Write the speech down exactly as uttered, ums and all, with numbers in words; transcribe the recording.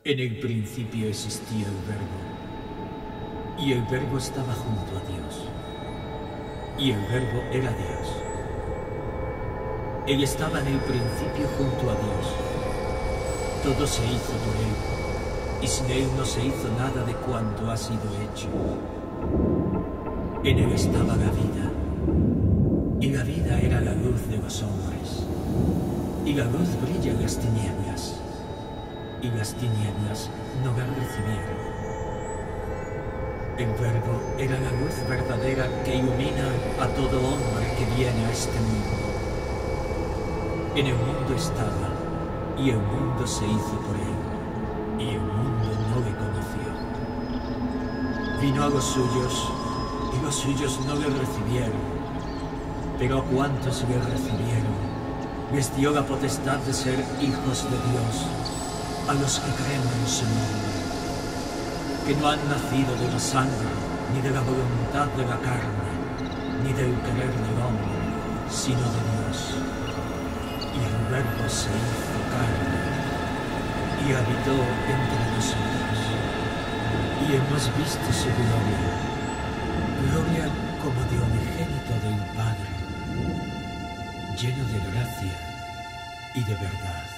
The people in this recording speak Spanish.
En el principio existía el Verbo, y el Verbo estaba junto a Dios, y el Verbo era Dios. Él estaba en el principio junto a Dios. Todo se hizo por Él, y sin Él no se hizo nada de cuanto ha sido hecho. En Él estaba la vida, y la vida era la luz de los hombres, y la luz brilla en las tinieblas, y las tinieblas no la recibieron. El Verbo era la luz verdadera que ilumina a todo hombre que viene a este mundo. En el mundo estaba, y el mundo se hizo por Él, y el mundo no le conoció. Vino a los suyos, y los suyos no le recibieron, pero a cuantos le recibieron, les dio la potestad de ser hijos de Dios, a los que creen en su nombre, que no han nacido de la sangre, ni de la voluntad de la carne, ni del querer del hombre, sino de Dios. Y el Verbo se hizo carne, y habitó entre nosotros, y hemos visto su gloria, gloria como de unigénito del Padre, lleno de gracia y de verdad.